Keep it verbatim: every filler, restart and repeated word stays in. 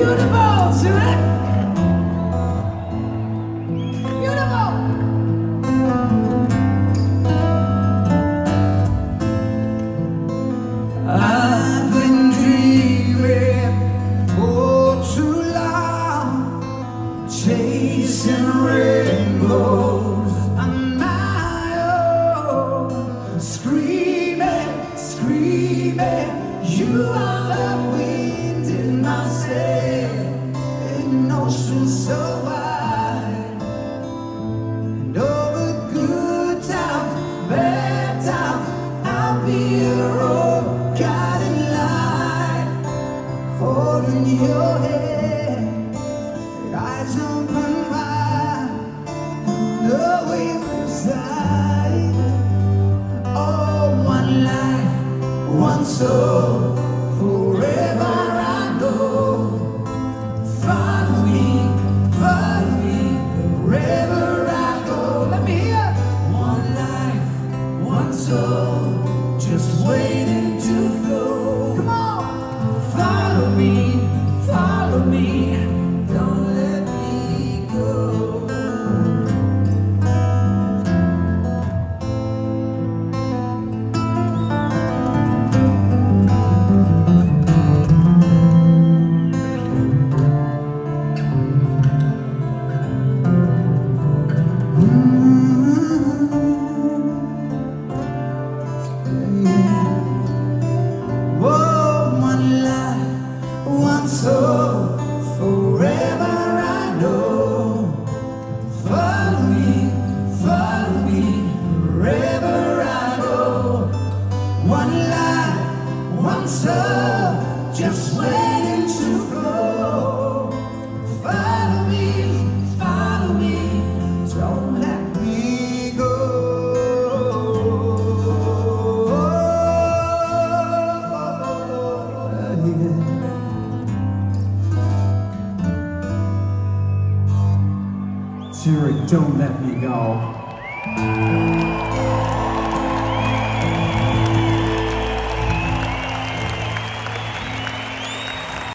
Beautiful, Zurich. Beautiful. I've been dreaming for too long, chasing rainbows on my own, screaming, screaming, you are the wind in my sail, an ocean so wide, and over good times, bad times, I'll be a road guiding light, holding your hand, eyes open wide, knowing beside. Oh, one life, one soul, forever I know. Follow me, follow me, wherever I go. Let me hear. One life, one soul, just waiting to flow. Come on, follow me, follow me, don't let me go. One soul, forever I know. Follow me, follow me, wherever I go. One life, one soul, just waiting to flow. Follow me, follow me, don't let me go. Zurich, don't let me go.